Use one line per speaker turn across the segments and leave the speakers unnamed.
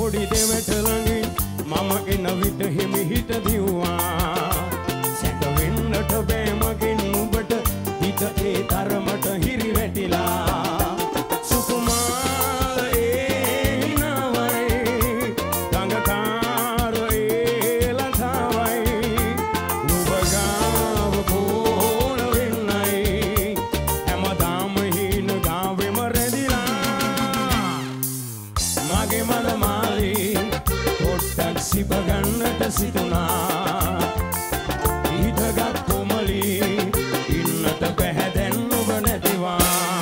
පොඩි දෙවට ළඟින් මම එන විට හිමි හිට දිව්වා සැකවෙන්නට බෑ මගෙන් නුඹට හිත ඒ තරමට හිරි වැටිලා සුකුමාර ඒ නවයි ගංගකාර ඒ ලතාවයි නුඹ ගාව පෝන වෙන්නයි හැමදාම හින ගාවෙම රැඳිලා මගේ මන මාලේ පොට්ටක් සිප ගන්නට සිතුනා ඊටගත් කොමලී ඉන්නට බැහැ දැන් ඔබ නැතිවා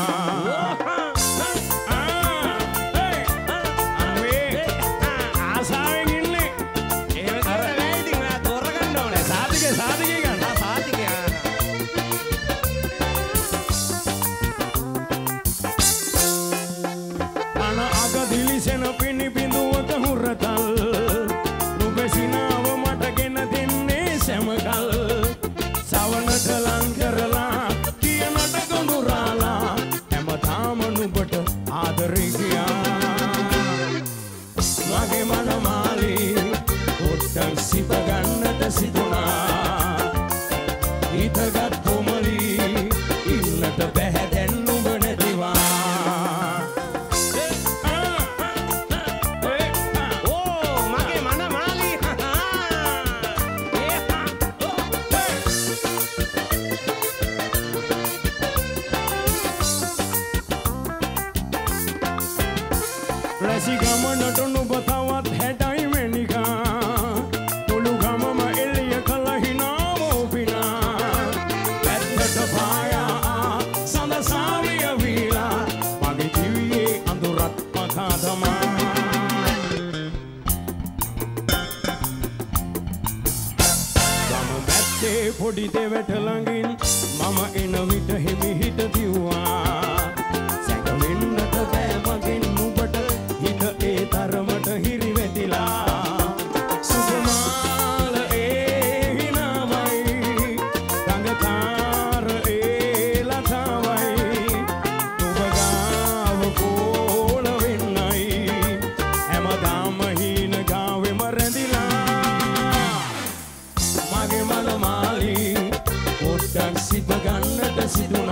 ආසාවෙන් ඉන්නේ එහෙම කරලා ඉතින් ඔයා තෝරගන්න ඕනේ සාතිකේ ගන්න සාතිකේ අන අග දිලිසෙන පිණි බිඳුවක හුරතල් නුඹසිනාව මටගෙන දෙන්නේ සැමකල් සවනට ලං කරලා කියනට ගොඳුරාලා හැමදාම නුඹට ආදරේ ගියා මගේ මන මාලේ පොට්ටක් සිප ගන්නට සිතුනා ඊටගත් කොමලී ඉන්නට බැහැ දැන් නුඹ නැතිවා රැසි ගමනට නුඹ තවත් හැටයි වෙනිකා මුළු ගමම එළිය කළ හිනාම ඔපිනා පැත්තට පායා සඳසාවිය වීලා මගේ දිවියේ අඳුරත් මකා තමා ගම බැත්තේ පොඩි දෙවට ළඟින් මම එන විට හිමි හිට දිව්වා සැකවෙන්නට බෑ මගෙන් නුඹට හිත ඒ තරමට හිරි වැටිලා සුකුමාල ඒ හිනාවයි ගංගකාර ඒ ලතාවයි නුඹ ගාව පෝල වෙන්නයි හැමදාම හීන ගාවෙම රැඳිලා මගේ මන මාලී පොට්ටක් සිප ගන්නට සිදුනා